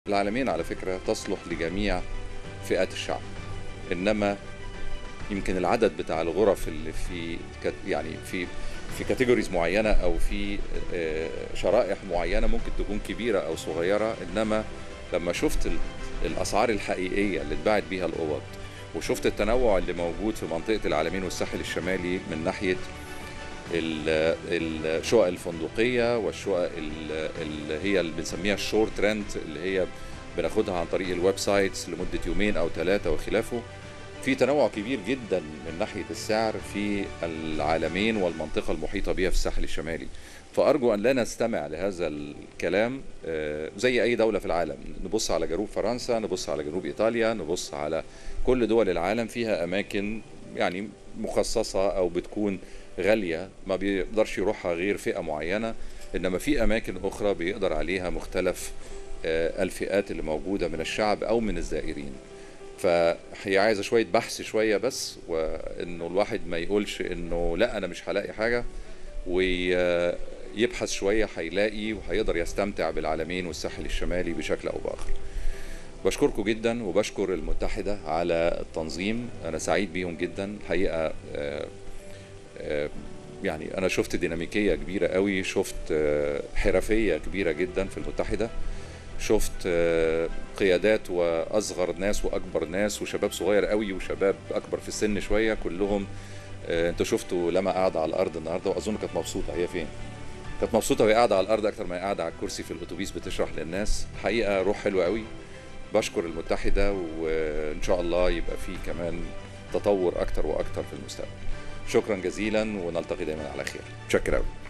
العالمين على فكرة تصلح لجميع فئات الشعب، إنما يمكن العدد بتاع الغرف اللي في يعني في كاتيجوريز معينة أو في شرائح معينة ممكن تكون كبيرة أو صغيرة، إنما لما شفت الأسعار الحقيقية اللي اتباعت بيها الأوض وشفت التنوع اللي موجود في منطقة العالمين والساحل الشمالي من ناحية الشقق الفندقية والشقق اللي هي اللي بنسميها الشورت رنت، اللي هي بناخدها عن طريق الويب سايتس لمدة يومين أو 3 وخلافه. في تنوع كبير جدا من ناحية السعر في العالمين والمنطقة المحيطة بها في الساحل الشمالي. فأرجو أن لا نستمع لهذا الكلام زي أي دولة في العالم. نبص على جنوب فرنسا، نبص على جنوب إيطاليا، نبص على كل دول العالم فيها أماكن يعني مخصصة أو بتكون غالية ما بيقدرش يروحها غير فئة معينة، إنما في أماكن أخرى بيقدر عليها مختلف الفئات اللي موجودة من الشعب أو من الزائرين. فهي عايزة شوية بحث شوية بس، وإنه الواحد ما يقولش إنه لا أنا مش هلاقي حاجة، ويبحث شوية هيلاقي وهيقدر يستمتع بالعالمين والساحل الشمالي بشكل أو بآخر. بشكركم جدا وبشكر المتحدة على التنظيم، أنا سعيد بيهم جدا الحقيقة. يعني أنا شفت ديناميكية كبيرة قوي، شفت حرفية كبيرة جدا في المتحدة، شفت قيادات وأصغر ناس وأكبر ناس وشباب صغير قوي وشباب أكبر في السن شوية، كلهم أنتوا شفتوا لما قاعدة على الأرض النهاردة، وأظن كانت مبسوطة. هي فين؟ كانت مبسوطة وهي قاعدة على الأرض أكتر ما هي قاعدة على الكرسي في الأتوبيس بتشرح للناس. حقيقة روح حلوة قوي. بشكر المتحدة، وإن شاء الله يبقى فيه كمان تطور أكتر وأكتر في المستقبل. شكرا جزيلا ونلتقي دايما على خير. متشكر قوي.